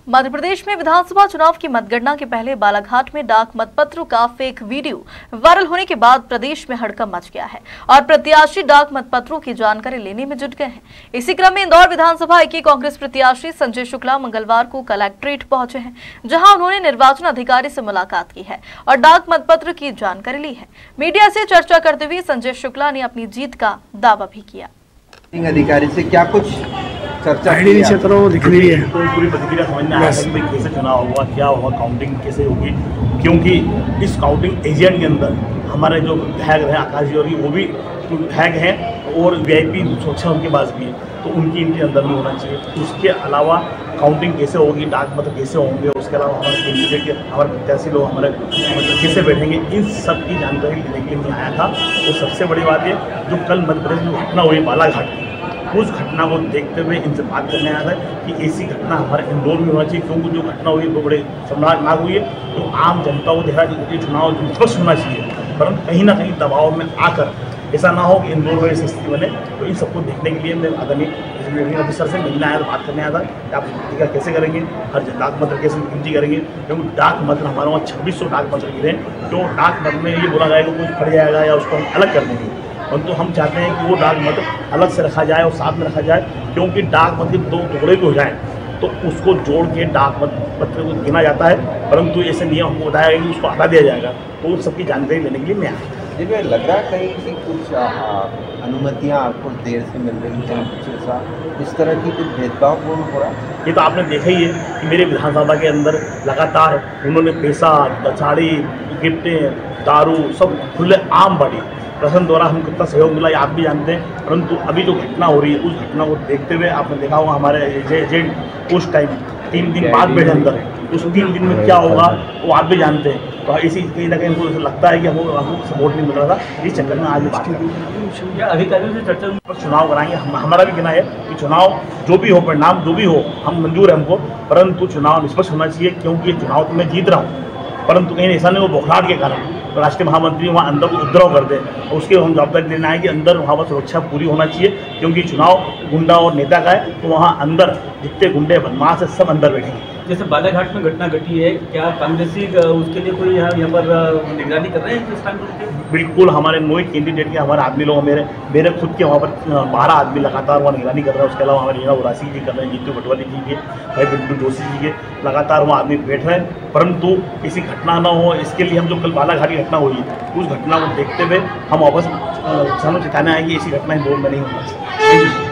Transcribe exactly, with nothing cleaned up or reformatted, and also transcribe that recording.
मध्य प्रदेश में विधानसभा चुनाव की मतगणना के पहले बालाघाट में डाक मतपत्रों का फेक वीडियो वायरल होने के बाद प्रदेश में हड़कंप मच गया है और प्रत्याशी डाक मतपत्रों की जानकारी लेने में जुट गए हैं। इसी क्रम में इंदौर विधानसभा के कांग्रेस प्रत्याशी संजय शुक्ला मंगलवार को कलेक्ट्रेट पहुंचे हैं, जहां उन्होंने निर्वाचन अधिकारी से मुलाकात की है और डाक मतपत्र की जानकारी ली है। मीडिया से चर्चा करते हुए संजय शुक्ला ने अपनी जीत का दावा भी किया। अधिकारी से क्या कुछ चर्चा क्षेत्रों में दिख रही है, तो पूरी प्रतिक्रिया समझ में आया है कि कैसे चुनाव होगा, क्या होगा, काउंटिंग कैसे होगी, क्योंकि इस काउंटिंग एजेंट के अंदर हमारे जो विधायक हैं आकाश जी और वो भी विधायक हैं और वीआईपी सुरक्षा उनके पास भी है, तो उनकी इनके अंदर नहीं होना चाहिए। उसके अलावा काउंटिंग कैसे होगी, डाक मत कैसे होंगे, उसके अलावा हमारे कैंडिडेट के हमारे प्रत्याशी लोग हमारे मतलब कैसे बैठेंगे, इन सब की जानकारी लेने के लिए मैं आया था। और तो सबसे बड़ी बात है, जो कल मध्य प्रदेश में घटना हुई बालाघाट, उस घटना को देखते हुए इनसे बात करने आया था कि ऐसी घटना हमारे इंदौर में होना चाहिए, क्योंकि जो घटना हुई वो बड़े शर्मनाक हुई है। तो आम जनता को देखा कि चुनाव निष्पक्ष होना चाहिए, परंतु कहीं ना कहीं दबाव में आकर ऐसा ना हो कि इंदौर में ऐसी स्थिति बने। तो इन सबको देखने के लिए मैं आदमी रिटर्निंग ऑफिसर से मिलने आया, बात करने आया था कि आप टीका कैसे करेंगे, हर डाक मत कैसे गिनती करेंगे, क्योंकि डाक मत हमारे वहाँ छब्बीस सौ डाक मत गिरे हैं। तो डाक मत में ये बोला जाएगा कुछ फट जाएगा या उसको हम अलग कर देंगे, परंतु तो हम चाहते हैं कि वो डाक मत अलग से रखा जाए और साथ में रखा जाए, क्योंकि डाक मत के दो टुकड़े भी हो जाएँ तो उसको जोड़ के डाक मत पत्र को गिना जाता है, परंतु ऐसे नियम हमको बताया गया कि उसको हटा दिया जाएगा। तो उन सबकी जानकारी लेने के लिए मैं आया। जी मैं लग रहा है कहीं कि कुछ अनुमतियाँ आपको देर से मिल रही हैं, कुछ ऐसा इस तरह की कुछ भेदभावपूर्ण हो रहा है। ये तो आपने देखा ही है कि मेरे विधानसभा के अंदर लगातार उन्होंने पैसा, दछाड़ी, गिफ्टें, दारू सब खुले आम बांटी। प्रशासन द्वारा हमको कितना सहयोग मिला ये आप भी जानते हैं, परंतु अभी जो घटना हो रही है उस घटना को देखते हुए आपने देखा होगा हमारे एजेंट उस टाइम तीन दिन बाद बैठे अंदर, उस तीन दिन में क्या होगा वो आप भी जानते हैं। तो इसी कहीं ना कहीं हमको लगता है कि हमको हमको सपोर्ट नहीं मिल रहा था, इस चक्कर में आज बात करेंगे अधिकारियों से चर्चा पर चुनाव कराएंगे। हम हमारा भी कहना है कि चुनाव जो भी हो, परिणाम जो भी हो, हम मंजूर है हमको, परंतु चुनाव निष्पक्ष होना चाहिए, क्योंकि ये चुनाव तो मैं जीत रहा हूँ, परंतु कहीं ऐसा नहीं वो बौखलाहट के कारण राष्ट्रीय महामंत्री वहाँ अंदर को उपद्रव कर दे, और उसके हम जवाबदारी लेना है कि अंदर वहाँ पर सुरक्षा पूरी होना चाहिए, क्योंकि चुनाव गुंडा और नेता का है। तो वहाँ अंदर जितने गुंडे बदमाश है सब अंदर बैठेंगे। जैसे बालाघाट में घटना घटी है, क्या कांग्रेसी उसके लिए कोई यहाँ यहाँ पर निगरानी कर रहे हैं इस टाइम? बिल्कुल, हमारे नौ कैंडिडेट के हमारे आदमी लोग, मेरे मेरे खुद के वहाँ पर बारह आदमी लगातार वहाँ निगरानी कर रहे हैं। उसके अलावा हमारे रीना उरासी जी कर रहे हैं, जीतू भटवाली जी के, भाई बिल्कुल जोशी जी के, लगातार वहाँ आदमी बैठ रहे हैं, परंतु किसी घटना ना हो इसके लिए हम जो कल बालाघाट की घटना हुई उस घटना को देखते हुए हम वापस किसानों से कहना है कि ऐसी घटना इंदौर में नहीं होना चाहिए।